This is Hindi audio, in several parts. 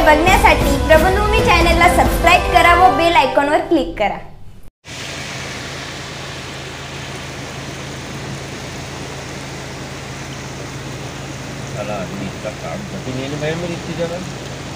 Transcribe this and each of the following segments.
बघण्यासाठी प्रबलभूमी चॅनलला सबस्क्राईब करा व बेल आयकॉनवर क्लिक करा। साला आदमी इसका काम करती नहीं है मेरी इतनी जगह।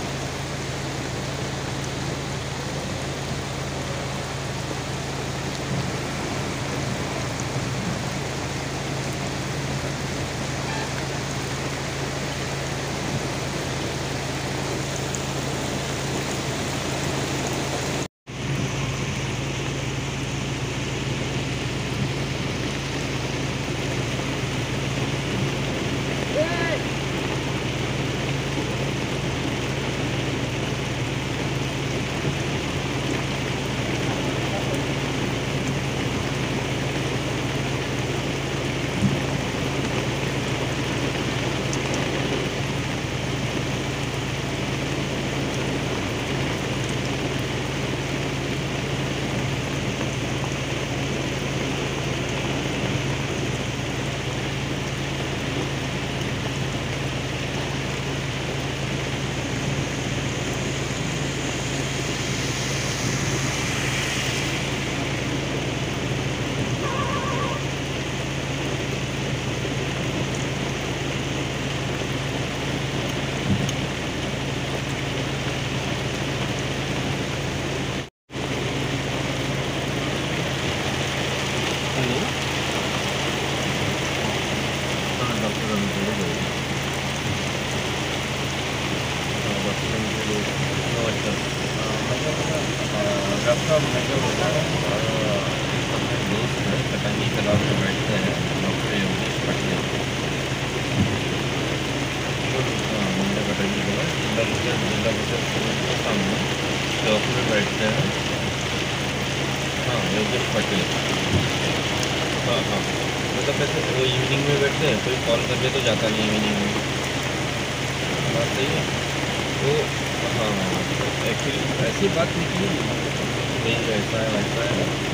डॉक्टर मेरे दोस्त है कटंगी क्लास में बैठते हैं डॉक्टर योगेश पटेल। मुंडा कटंगी क्लास जिला परिषद स्कूल के सामने चौक में बैठते हैं। हाँ योगेश पटेल। हाँ हाँ मतलब कैसे वो इवनिंग में बैठते हैं, कोई कॉल कर दे तो जाता नहीं इवनिंग में। बात सही है तो हाँ एक्चुअली ऐसी बात निकली नहीं, ऐसा है वैसा है।